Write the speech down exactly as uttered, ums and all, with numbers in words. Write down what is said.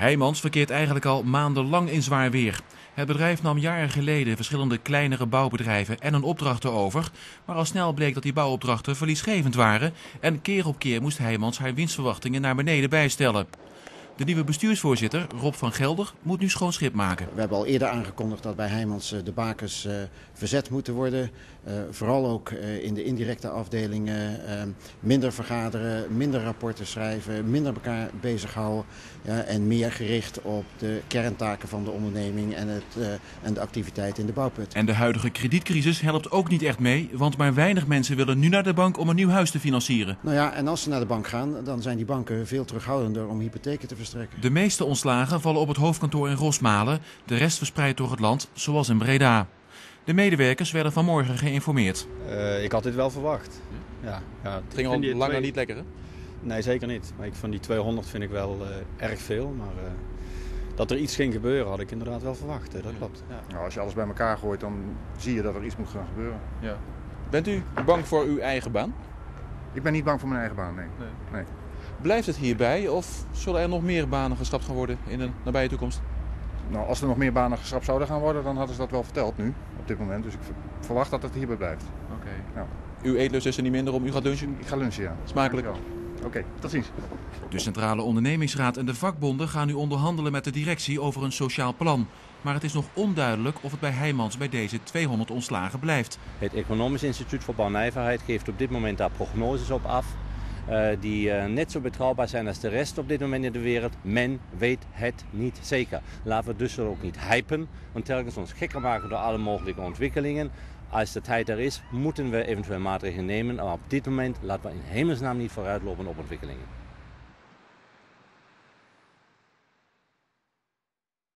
Heijmans verkeert eigenlijk al maandenlang in zwaar weer. Het bedrijf nam jaren geleden verschillende kleinere bouwbedrijven en een opdrachten over. Maar al snel bleek dat die bouwopdrachten verliesgevend waren. En keer op keer moest Heijmans haar winstverwachtingen naar beneden bijstellen. De nieuwe bestuursvoorzitter, Rob van Gelder, moet nu schoon schip maken. We hebben al eerder aangekondigd dat bij Heijmans de bakens uh, verzet moeten worden. Uh, vooral ook uh, in de indirecte afdelingen. Uh, minder vergaderen, minder rapporten schrijven, minder elkaar bezighouden. Ja, en meer gericht op de kerntaken van de onderneming en, het, uh, en de activiteit in de bouwput. En de huidige kredietcrisis helpt ook niet echt mee, want maar weinig mensen willen nu naar de bank om een nieuw huis te financieren. Nou ja, en als ze naar de bank gaan, dan zijn die banken veel terughoudender om hypotheken te verstrekken. De meeste ontslagen vallen op het hoofdkantoor in Rosmalen, de rest verspreid door het land, zoals in Breda. De medewerkers werden vanmorgen geïnformeerd. Uh, ik had dit wel verwacht. Ja, ja, het ging al langer twee... niet lekker, hè? Nee, zeker niet. Maar ik van die tweehonderd vind ik wel uh, erg veel. Maar uh, dat er iets ging gebeuren had ik inderdaad wel verwacht. Hè. Dat klopt. Ja. Nou, als je alles bij elkaar gooit, dan zie je dat er iets moet gaan gebeuren. Ja. Bent u bang voor uw eigen baan? Ik ben niet bang voor mijn eigen baan, nee. nee. nee. Blijft het hierbij of zullen er nog meer banen geschrapt gaan worden in de nabije toekomst? Nou, als er nog meer banen geschrapt zouden gaan worden, dan hadden ze dat wel verteld nu, op dit moment. Dus ik verwacht dat het hierbij blijft. Oké. Okay. Ja. Uw eetlust is er niet minder om, u gaat lunchen? Ik ga lunchen, ja. Smakelijk. Oké, okay, tot ziens. De Centrale Ondernemingsraad en de vakbonden gaan nu onderhandelen met de directie over een sociaal plan. Maar het is nog onduidelijk of het bij Heijmans bij deze tweehonderd ontslagen blijft. Het Economisch Instituut voor Bouwnijverheid geeft op dit moment daar prognoses op af. Uh, die uh, net zo betrouwbaar zijn als de rest op dit moment in de wereld. Men weet het niet zeker. Laten we dus ook niet hypen en telkens ons gekker maken door alle mogelijke ontwikkelingen. Als de tijd er is, moeten we eventueel maatregelen nemen. Maar op dit moment laten we in hemelsnaam niet vooruitlopen op ontwikkelingen.